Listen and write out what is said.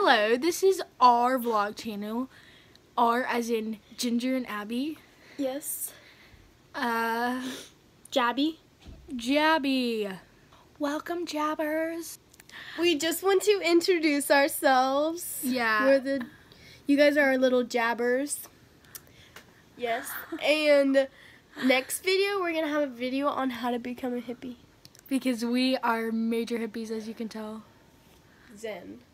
Hello, this is our vlog channel. R as in Ginger and Abby. Yes. Jabby. Welcome, Jabbers. We just want to introduce ourselves. Yeah. You guys are our little jabbers. Yes. And next video, we're going to have a video on how to become a hippie. Because we are major hippies, as you can tell. Zen.